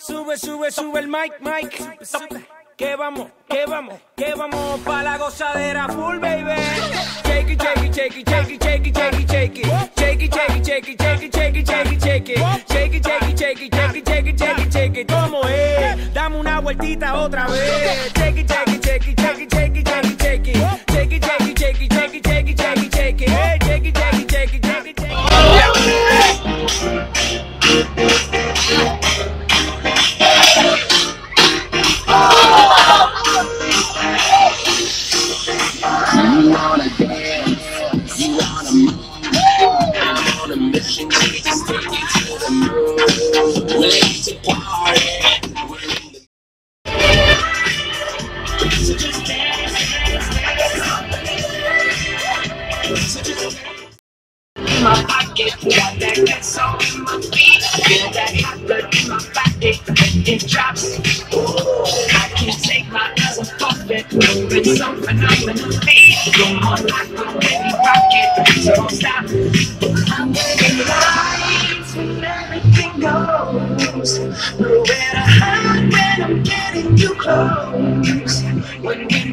Sube, sube, sube el mic, mic. Que vamos, que vamos, que vamos pa' la gozadera full, baby. Shake it, shake it, shake it, shake it, shake it, shake it, shake it. Shake it, shake it, shake it, shake it, shake it, shake it, shake it. Shake it, shake it, shake it, shake it, shake it, shake it, shake it. ¿Cómo es? Dame una vueltita otra vez. Shake it, shake it, shake it, shake it, shake it, shake it, shake it. Shake it, shake it, shake it, shake it, shake it, shake it, shake it. Hey, shake it, shake it, shake it, shake it, shake it. You wanna dance, you wanna move. I'm on a mission, we just take you to the moon. We're late to party. So just dance, in my pocket, got that good soul in my feet. Feel that hot blood in my body, it drops. I can't take my eyes off it, moving so phenomenally. Come on, like a baby rocket, so don't stop. I'm getting lights when everything goes. Nowhere to hide when I'm getting too close. When we